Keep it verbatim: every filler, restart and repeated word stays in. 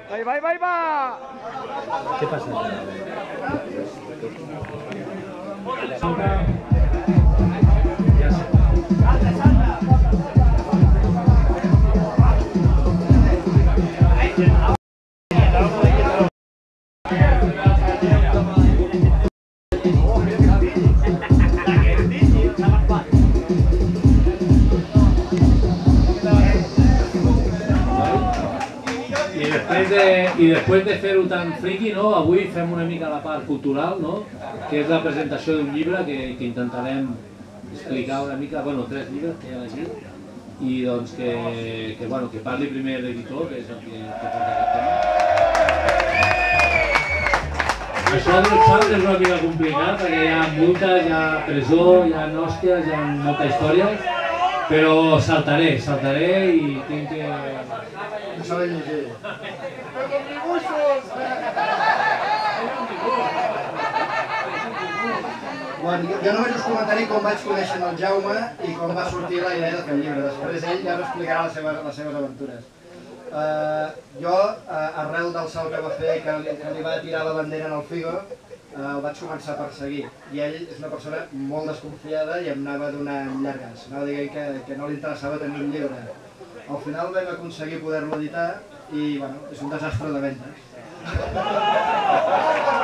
Vai, vai, vai, va! Què passa? I després de fer-ho tan friqui, avui fem una mica la part cultural, que és la presentació d'un llibre que intentarem explicar una mica, bueno, tres llibres que hi ha aquí, i doncs que parli primer l'editor, que és el que porta aquest tema. Això del salt és una mica complicat, perquè hi ha multes, hi ha presó, hi ha hòsties, hi ha molta història, però saltaré, saltaré i tinc que... No saben llegir. Jo només us comentaré com vaig conèixer el Jaume i com va sortir la idea de fer el llibre. Després ell ja us explicarà les seves aventures. Jo, arrel del salt que va fer i que li va tirar la bandera en el Figo, el vaig començar a perseguir. I ell és una persona molt desconfiada i em anava donant llargues. Anava dient que no li interessava tenir un llibre. Al final vam aconseguir poder-lo editar i és un desastre de ventes.